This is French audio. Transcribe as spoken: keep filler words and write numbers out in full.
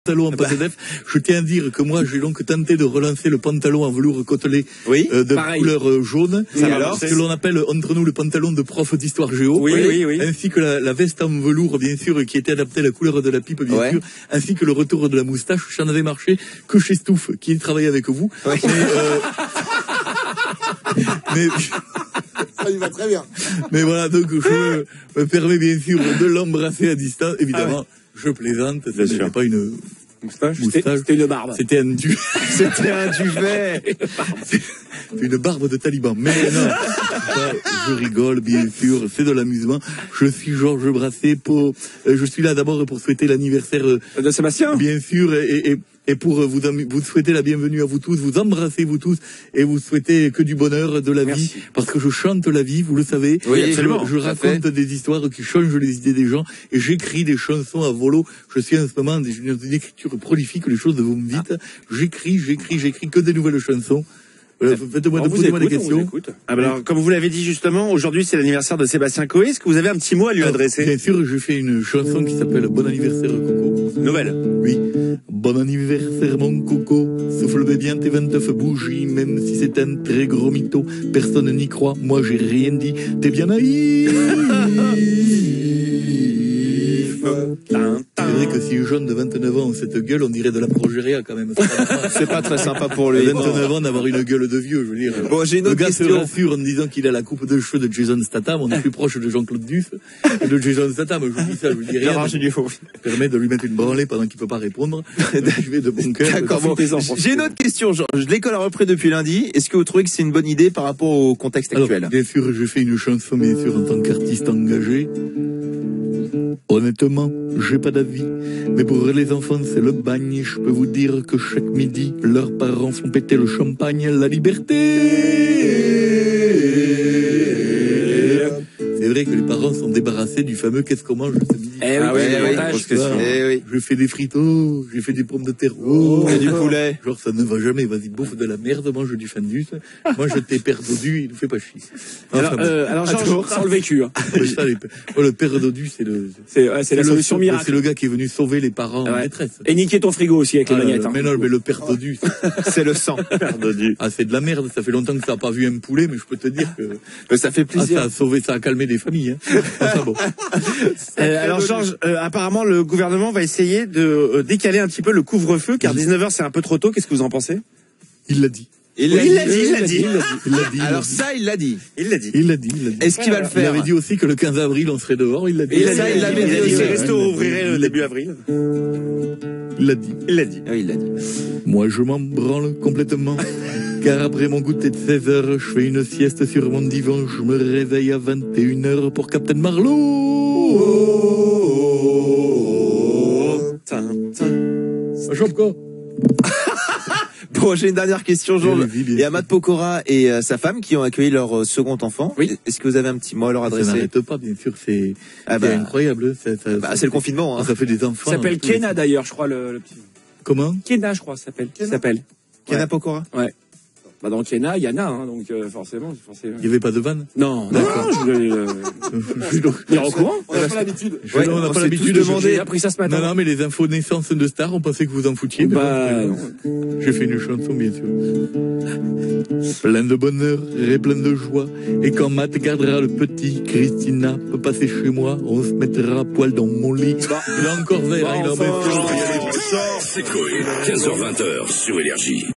Pantalon en pâte d'Ef. Je tiens à dire que moi j'ai donc tenté de relancer le pantalon en velours côtelé oui, euh, de pareil. couleur euh, jaune, oui, alors, ce que l'on appelle entre nous le pantalon de prof d'histoire géo, oui, oui, oui. ainsi que la, la veste en velours bien sûr qui était adaptée à la couleur de la pipe bien ouais. sûr, ainsi que le retour de la moustache. J'en avais marché que chez Stouff qui travaillait avec vous. Oui. Mais, euh, mais ça lui va très bien. Mais voilà, donc je me, me permets bien sûr de l'embrasser à distance, évidemment. Ah ouais. Je plaisante, ce n'était pas une moustache, c'était une barbe. C'était un duvet. C'était un duvet. C'est une barbe de taliban. Mais non, ça, je rigole, bien sûr, c'est de l'amusement. Je suis Georges Brassens, pour, euh, je suis là d'abord pour souhaiter l'anniversaire euh, de Sébastien. Bien sûr, et, et, et pour vous, vous souhaiter la bienvenue à vous tous, vous embrasser vous tous, et vous souhaiter que du bonheur, de la Merci. vie, parce que je chante la vie, vous le savez. Oui, absolument. Je, je raconte des histoires qui changent les idées des gens, et j'écris des chansons à volo. Je suis en ce moment dans une écriture prolifique, les choses vont vite. Ah. J'écris, j'écris, j'écris que des nouvelles chansons. Euh, Faites-moi de des questions. Ah ben alors, comme vous l'avez dit justement, aujourd'hui c'est l'anniversaire de Sébastien Coé. Est-ce que vous avez un petit mot à lui alors, adresser? Bien sûr, je fais une chanson qui s'appelle Bon anniversaire Coco. Nouvelle. Oui. Bon anniversaire mon Coco, souffle bien tes vingt-neuf bougies, même si c'est un très gros mytho. Personne n'y croit, moi j'ai rien dit. T'es bien naïf. C'est vrai que si un jeune de vingt-neuf ans a cette gueule, on dirait de la progéria quand même. C'est pas très sympa pour lui. vingt-neuf ans d'avoir une gueule de vieux, je veux dire. Bon, j'ai une autre Le gars question. se rassure en disant qu'il a la coupe de cheveux de Jason Statham. On est plus proche de Jean-Claude Duss que de Jason Statham. Je vous dis ça, je vous dis rien. Je permet de lui mettre une branlée pendant qu'il peut pas répondre. Je vais de bon cœur. D'accord, bon, j'ai une autre question. L'école a repris depuis lundi. Est-ce que vous trouvez que c'est une bonne idée par rapport au contexte actuel? Alors, bien sûr, je fais une chanson, bien sûr, en tant qu'artiste engagé. Honnêtement, j'ai pas d'avis, mais pour les enfants c'est le bagne. Je peux vous dire que chaque midi, leurs parents font péter le champagne. La liberté. C'est vrai que les parents sont débarrassés du fameux qu'est-ce qu'on mange ce midi. Eh oui, ah oui, oui, oui, eh oui. Je fais des fritos, j'ai fait des pommes de terre, oh, et du poulet. Genre ça ne va jamais, vas-y bouffe de la merde, mange du fandus. Moi je t'ai père dodu, il nous fait pas chier. Enfin, alors, euh, alors Georges, sans le vécu. Hein. Ça, les, oh, le père dodu c'est le, c'est ouais, la solution le, miracle. C'est le gars qui est venu sauver les parents ouais. en détresse. Et niquer ton frigo aussi avec ah, les magnettes. Hein. Mais non, mais le père dodu, c'est le sang. Père dodu. Ah c'est de la merde. Ça fait longtemps que ça n'a pas vu un poulet, mais je peux te dire que mais ça fait plaisir. Ah, ça a sauvé, ça a calmé des familles. Hein. Enfin, bon. euh, alors Georges, euh, apparemment le gouvernement va essayer de euh, décaler un petit peu le couvre-feu car dix-neuf heures c'est un peu trop tôt. Qu'est-ce que vous en pensez? Il l'a dit. Il l'a dit, il l'a dit. Il l'a dit. Alors ça, il l'a dit. Il l'a dit. Il l'a dit. Est-ce qu'il va le faire? Il avait dit aussi que le quinze avril, on serait dehors. Il l'a dit. Et ça, il l'avait dit. Les restos ouvriraient le début avril. Il l'a dit. Il l'a dit. Oui, il l'a dit. Moi, je m'en branle complètement. Car après mon goûter de seize heures, je fais une sieste sur mon divan. Je me réveille à vingt et une heures pour Captain Marlowe. Ça chope quoi? Bon, j'ai une dernière question, Georges. Il y a Matt Pokora et euh, sa femme qui ont accueilli leur euh, second enfant. Oui. Est-ce que vous avez un petit mot à leur adresser? Ça n'arrête pas, bien sûr. C'est ah bah, incroyable. Ça, ça, bah, c'est le confinement. Hein. Ça fait des enfants. Ça s'appelle Kena d'ailleurs, je crois, le, le petit. Comment? Kena, je crois, ça s'appelle. Ça s'appelle. Kena ouais. Pokora. Ouais. Bah dans Kena, il y en a, hein, donc euh, forcément, forcément. Il n'y avait pas de vanne? Non, d'accord. Je voulais. Euh... je suis au courant. On n'a pas l'habitude. Ouais, on n'a pas l'habitude de demander. J'ai appris ça ce matin. Non, non, mais les infos naissance de stars, on pensait que vous en foutiez. Bah, j'ai fait une chanson, bien sûr. Plein de bonheur et plein de joie. Et quand Matt gardera le petit, Christina peut passer chez moi. On se mettra à poil dans mon lit. Bah, il a encore vert, il a encore. C'est Coé, quinze heures vingt sur Énergie.